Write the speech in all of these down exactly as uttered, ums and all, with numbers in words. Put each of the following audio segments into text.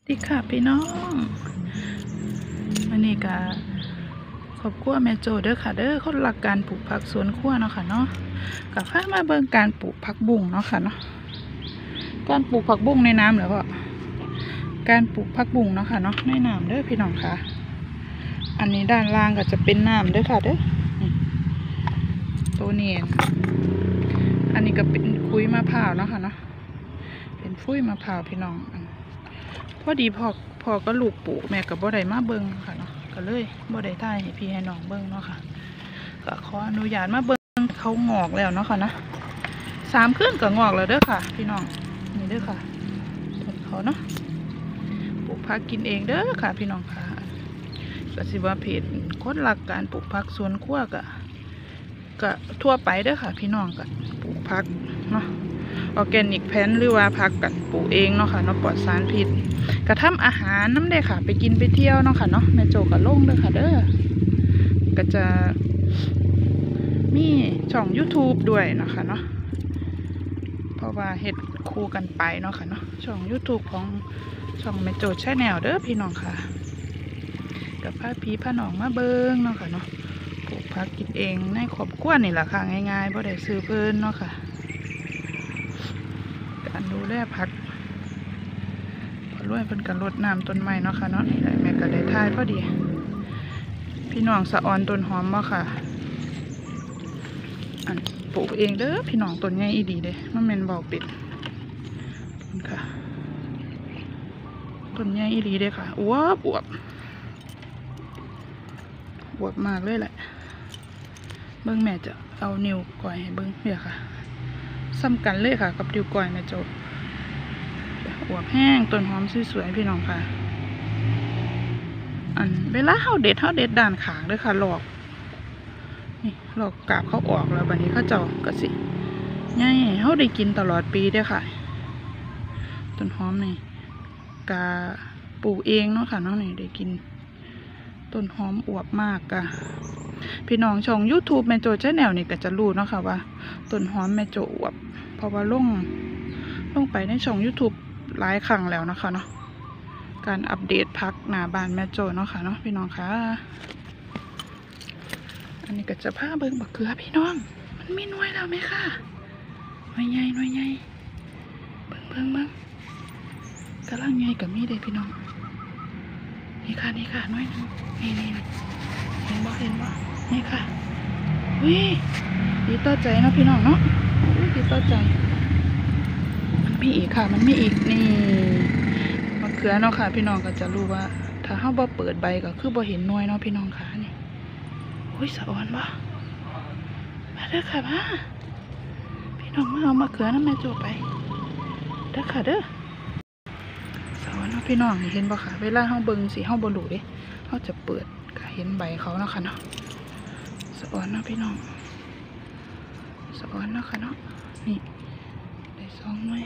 ดีค่ะพี่น้องวันนี้ก็ครอบครัวแม่โจเด้อค่ะเด้อคนรักการปลูกผักสวนครัวเนาะค่ะเนาะกับพามาเบิ่งการปลูกผักบุ้งเนาะค่ะเนาะการปลูกผักบุ้งในน้ำหรือว่าการปลูกผักบุ้งเนาะค่ะเนาะในน้ำเด้อพี่น้องค่ะอันนี้ด้านล่างก็จะเป็นน้ำเด้อค่ะเด้อตัวนี้อันนี้ก็เป็นคุยมะพร้าวเนาะค่ะเนาะเป็นฟุ้ยมะพร้าวพี่น้องพอดีพอพอก็ลูกปลูกแม่กับบ่ได้มาเบิ่งค่ะเนาะก็เลยบ่ได้ถ่ายให้พี่ให้น้องเบิ่งเนาะค่ะก็ขออนุญาตมาเบิ่งเขางอกแล้วเนาะค่ะนะสามคืนก็งอกแล้วเด้อค่ะพี่น้องนี่เด้อค่ะต้นเขาเนาะปลูกผักกินเองเด้อค่ะพี่น้องค่ะก็สิว่าเพจคนรักการปลูกผักสวนครัวก็ก็ทั่วไปเด้อค่ะพี่น้องก็ปลูกผักเนาะออร์แกนิกแพนหรือว่าผักกันปลูกเองเนาะค่ะเนาะปลอดสารพิษกระทำอาหารน้ำเด้ค่ะไปกินไปเที่ยวเนาะค่ะเนาะแม่โจกับลงเด้อค่ะเด้อก็จะมีช่อง ยูทูบ ด้วยเนาะค่ะเนาะเพราะว่าเฮ็ดคู่กันไปเนาะค่ะเนาะช่อง ยูทูบ ของช่องแม่โจแชนแนลเด้อพี่น้องค่ะกับพาพี่พาน้องมาเบิ่งเนาะค่ะเนาะปลูกผักกินเองในครอบครัวนี่แหละค่ะง่ายๆบ่ได้ซื้อเพิ่นเนาะค่ะการดูแลผักพอรวยเพิ่นกันรดน้ำต้นไม้เนาะค่ะเนาะนี่แหละแม่ก็ได้ทายพอดีพี่น้องสะออนต้นหอมบ่ค่ะอันปลูกเองเด้อพี่น้องต้นใหญ่อีดีเด้มันแม่นบอกปิดค่ะต้นใหญ่อีดีเด้ค่ะอวบอวบอวบมากเลยแหละเบิ้งแม่จะเอานิ้วก้อยให้เบิ้งเดี๋ยวค่ะซ้ำกันเลยค่ะกับนิ้วก้อยแม่โจอวบแห้งต้นหอมสวยๆพี่น้องค่ะอันเวลาเฮาเด็ดเฮาเด็ดด้านขางเลยค่ะหลอกนี่หลอกกาบเขาออกแล้วบัดนี้เขาเจ้าก็สิง่ายเฮาได้กินตลอดปีเด้อค่ะต้นหอมนี่กาปลูกเองเนาะค่ะเนาะนี่ได้กินต้นหอมอวบมากกะพี่น้องช่อง ยูทูบ แม่โจแชนแนลนี่ก็จะรู้เนาะค่ะว่าต้นหอมแม่โจอวบเพราะว่าลงลงไปในช่อง ยูทูบ หลายครั้งแล้วนะคะเนาะการอัปเดตพักหน้าบ้านแม่โจเนาะค่ะเนาะพี่น้องค่ะอันนี้ก็จะพาเบิ่งบักเขือพี่น้องมันมีหน่วยแล้วไหมค่ะหน่วยใหญ่หน่วยใหญ่เบิ่งเบิ่งเบิ่งกำลังใหญ่กับมีเลยพี่น้องนี่ค่ะนี่ค่ะหน่วยนึงนี่นี่เห็นบ่เห็นบ่นี่ค่ะวิดีต่อใจเนาะพี่น้องเนาะดีต่อใจมันมีอีกค่ะมันมีอีกนี่มะเขือเนาะค่ะพี่น้องก็จะรู้ว่าถ้าเฮาบ่เปิดใบก็คือบ่เห็นหน่วยเนาะพี่น้องค่ะนี่โอ้ยสะอ่อนบ่มาเด้อค่ะมาพี่น้องมาเอามะเขือน้ำแม่โจไปเด้อค่ะเด้อสะอ่อนเนาะพี่น้องเห็นบ่ค่ะเวลาเฮาเบิ่งสิเฮาบ่รู้เด้เฮาจะเปิดก็เห็นใบเขาเนาะค่ะเนาะสะอ่อนเนาะพี่น้องสะอ่อนเนาะค่ะเนาะนี่ได้สองหน่วย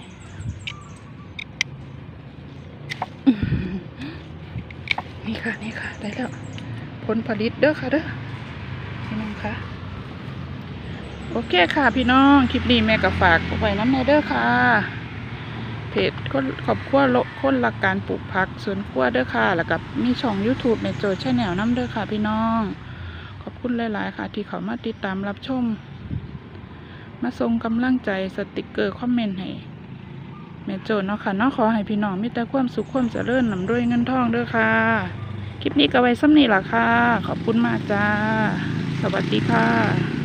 นี่ค่ะนี่ค่ะได้แล้วผลผลิตเด้อค่ะเด้อพี่น้องค่ะโอเคค่ะพี่น้องคลิปนี้แม่ก็ฝากไว้น้ำในเด้อค่ะเพจคนครอบครัวคนรักการปลูกผักสวนครัวเด้อค่ะแล้วกับมีช่อง ยูทูบ แม่โจแชนแนลน้ำเด้อค่ะพี่น้องขอบคุณหลายๆค่ะที่เขามาติดตามรับชมมาส่งกำลังใจสติกเกอร์คอมเมนต์ให้แม่โจเนาะค่ะเนาะขอให้พี่น้องมีแต่ความสุขความเจริญนำด้วยเงินทองเด้อค่ะคลิปนี้ก็ไว้ซ้ำนี้ล่ะค่ะขอบคุณมากจ้าสวัสดีค่ะ